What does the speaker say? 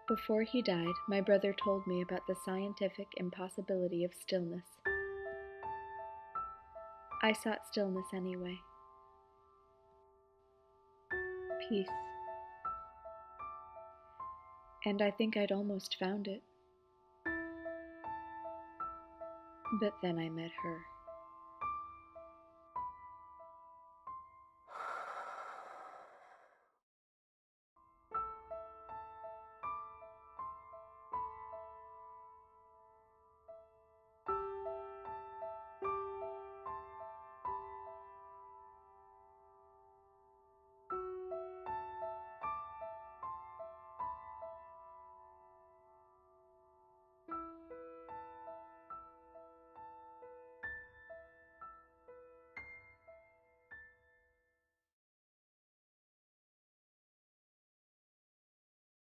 Before he died, my brother told me about the scientific impossibility of stillness. I sought stillness anyway. Peace. And I think I'd almost found it. But then I met her.